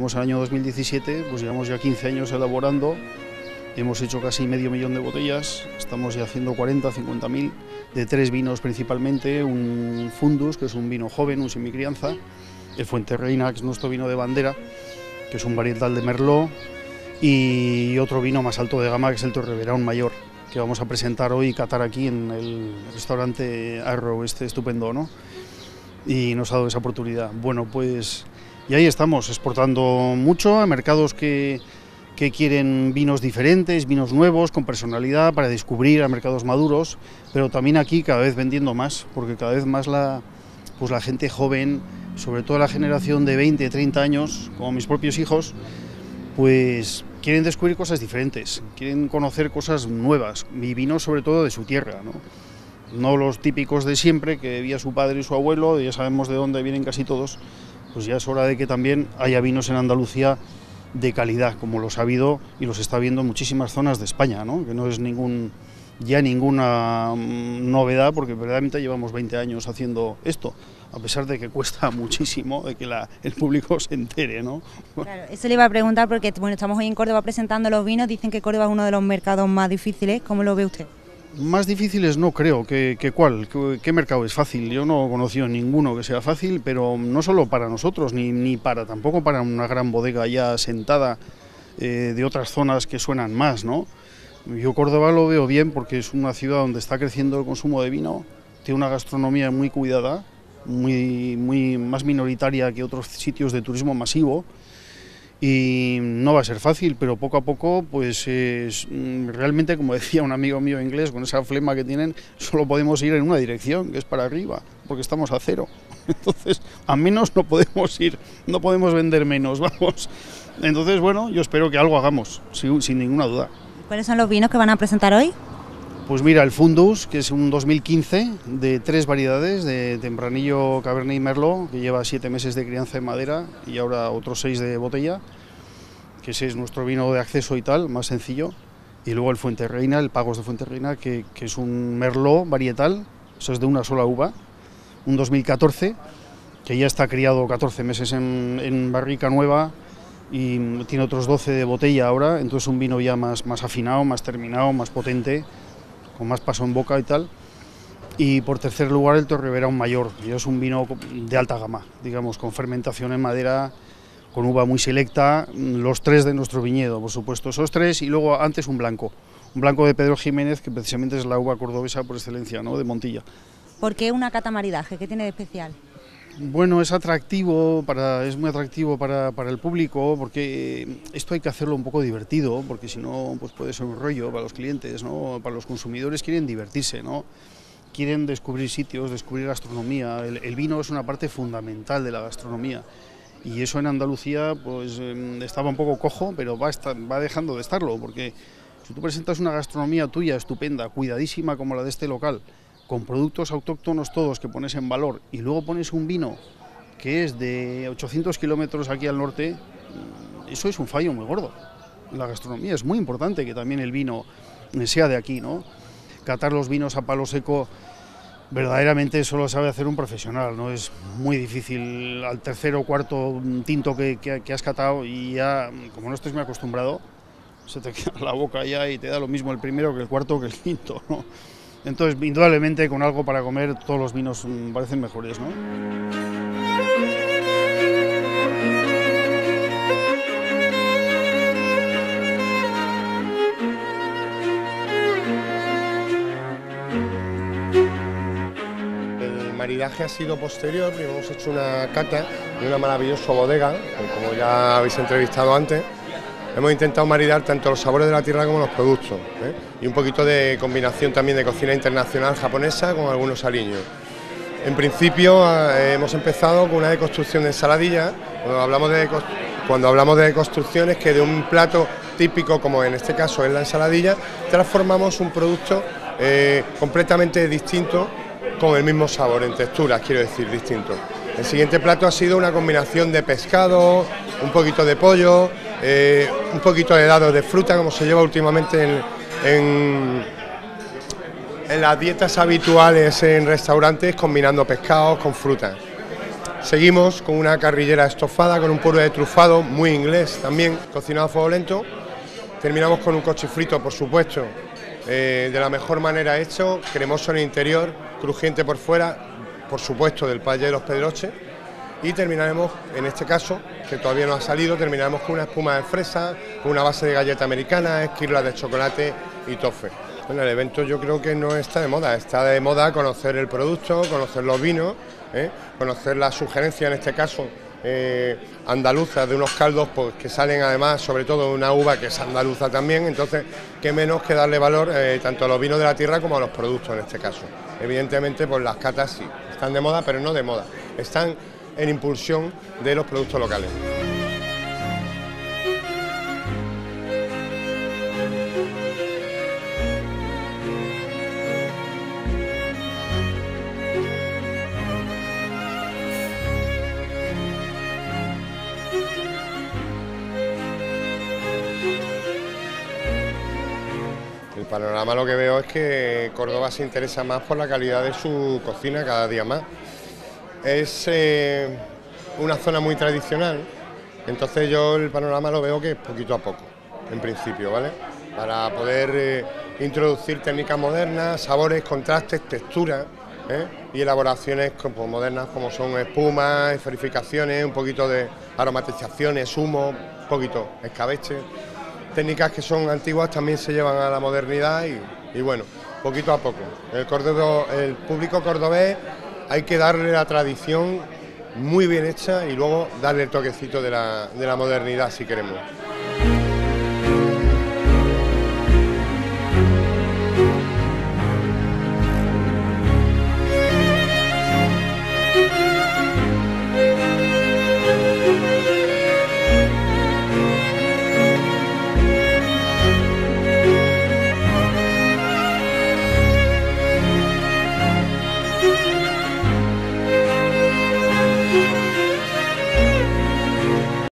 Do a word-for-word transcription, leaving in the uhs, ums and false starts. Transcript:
iniciamos el año dos mil diecisiete, pues llevamos ya quince años elaborando, hemos hecho casi medio millón de botellas, estamos ya haciendo cuarenta, cincuenta mil, de tres vinos principalmente, un Fundus, que es un vino joven, un semicrianza, el Fuenterreyna, que es nuestro vino de bandera, que es un varietal de Merlot, y otro vino más alto de gama, que es el Torreverón Mayor, que vamos a presentar hoy y catar aquí en el restaurante Arrow, este estupendo, ¿no? Y nos ha dado esa oportunidad. Bueno, pues y ahí estamos, exportando mucho a mercados que, que quieren vinos diferentes, vinos nuevos, con personalidad, para descubrir a mercados maduros, pero también aquí cada vez vendiendo más, porque cada vez más la, pues la gente joven, sobre todo la generación de veinte, treinta años, como mis propios hijos, pues quieren descubrir cosas diferentes, quieren conocer cosas nuevas, y vinos sobre todo de su tierra, ¿no? No los típicos de siempre, que bebía su padre y su abuelo, ya sabemos de dónde vienen casi todos, pues ya es hora de que también haya vinos en Andalucía de calidad, como los ha habido y los está viendo en muchísimas zonas de España, ¿no? Que no es ningún, ya ninguna novedad, porque verdaderamente llevamos veinte años haciendo esto, a pesar de que cuesta muchísimo de que la, el público se entere, ¿no? Claro, eso le iba a preguntar porque bueno, estamos hoy en Córdoba presentando los vinos, dicen que Córdoba es uno de los mercados más difíciles, ¿cómo lo ve usted? Más difíciles no creo, que, que cuál, ¿Qué, qué mercado es fácil? Yo no he conocido ninguno que sea fácil, pero no solo para nosotros, ni, ni para tampoco para una gran bodega ya sentada eh, de otras zonas que suenan más, ¿no? Yo Córdoba lo veo bien porque es una ciudad donde está creciendo el consumo de vino, tiene una gastronomía muy cuidada, muy, muy más minoritaria que otros sitios de turismo masivo, y no va a ser fácil, pero poco a poco, pues es, realmente, como decía un amigo mío inglés, con esa flema que tienen, solo podemos ir en una dirección, que es para arriba, porque estamos a cero. Entonces, a menos no podemos ir, no podemos vender menos, vamos. Entonces, bueno, yo espero que algo hagamos, sin, sin ninguna duda. ¿Cuáles son los vinos que van a presentar hoy? Pues mira, el Fundus, que es un dos mil quince, de tres variedades, de Tempranillo, Cabernet y Merlot, que lleva siete meses de crianza en madera y ahora otros seis de botella, que ese es nuestro vino de acceso y tal, más sencillo. Y luego el Fuenterreyna, el Pagos de Fuenterreyna, que, que es un Merlot varietal, eso es de una sola uva, un dos mil catorce, que ya está criado catorce meses en, en barrica nueva, y tiene otros doce de botella ahora, entonces un vino ya más, más afinado, más terminado, más potente, con más paso en boca y tal. Y por tercer lugar el Torreverón Mayor, que es un vino de alta gama, digamos, con fermentación en madera, con uva muy selecta, los tres de nuestro viñedo, por supuesto, esos tres, y luego antes un blanco, un blanco de Pedro Jiménez, que precisamente es la uva cordobesa por excelencia, ¿no?, de Montilla. ¿Por qué una cata maridaje? ¿Qué tiene de especial? Bueno, es atractivo, para, es muy atractivo para, para el público, porque esto hay que hacerlo un poco divertido, porque si no, pues puede ser un rollo para los clientes, ¿no? Para los consumidores quieren divertirse, ¿no? Quieren descubrir sitios, descubrir gastronomía. El, el vino es una parte fundamental de la gastronomía, y eso en Andalucía pues eh, estaba un poco cojo, pero va, a estar, va dejando de estarlo, porque si tú presentas una gastronomía tuya estupenda, cuidadísima como la de este local, con productos autóctonos todos que pones en valor, y luego pones un vino que es de ochocientos kilómetros aquí al norte, eso es un fallo muy gordo. La gastronomía es muy importante, que también el vino sea de aquí, ¿no? Catar los vinos a palo seco, verdaderamente solo sabe hacer un profesional, ¿no? Es muy difícil al tercer o cuarto tinto que, que, que has catado, y ya, como no estés muy acostumbrado, se te queda la boca ya y te da lo mismo el primero que el cuarto que el quinto, ¿no? Entonces, indudablemente, con algo para comer, todos los vinos parecen mejores, ¿no? El maridaje ha sido posterior, hemos hecho una cata de una maravillosa bodega, como ya habéis entrevistado antes. Hemos intentado maridar tanto los sabores de la tierra como los productos, ¿eh? Y un poquito de combinación también de cocina internacional japonesa con algunos aliños. En principio eh, hemos empezado con una deconstrucción de ensaladilla. Cuando hablamos de, cuando hablamos de deconstrucciones, que de un plato típico, como en este caso es la ensaladilla, transformamos un producto eh, completamente distinto, con el mismo sabor, en texturas, quiero decir, distinto. El siguiente plato ha sido una combinación de pescado, un poquito de pollo, eh, un poquito de dados de fruta, como se lleva últimamente en, en, en las dietas habituales en restaurantes, combinando pescados con frutas. Seguimos con una carrillera estofada, con un puré de trufado, muy inglés también, cocinado a fuego lento. Terminamos con un cochifrito, por supuesto, eh, de la mejor manera hecho, cremoso en el interior, crujiente por fuera, por supuesto del Valle de los Pedroches. Y terminaremos, en este caso, que todavía no ha salido, terminaremos con una espuma de fresa, con una base de galleta americana, esquirlas de chocolate y toffee. Bueno, el evento yo creo que no está de moda, está de moda conocer el producto, conocer los vinos, ¿eh? conocer las sugerencias, en este caso, eh, andaluzas, de unos caldos pues, que salen además, sobre todo de una uva que es andaluza también, entonces, qué menos que darle valor eh, tanto a los vinos de la tierra como a los productos en este caso. Evidentemente, pues las catas sí, están de moda, pero no de moda, están en impulsión de los productos locales. El panorama lo que veo es que Córdoba se interesa más por la calidad de su cocina cada día más. Es eh, una zona muy tradicional, entonces yo el panorama lo veo que es poquito a poco, en principio, ¿vale? Para poder eh, introducir técnicas modernas, sabores, contrastes, texturas ¿eh? y elaboraciones como modernas como son espumas, esferificaciones, un poquito de aromatizaciones, humo, un poquito escabeche. Técnicas que son antiguas también se llevan a la modernidad y, y bueno, poquito a poco. El, córdoba, el público cordobés hay que darle la tradición muy bien hecha y luego darle el toquecito de la, de la modernidad si queremos.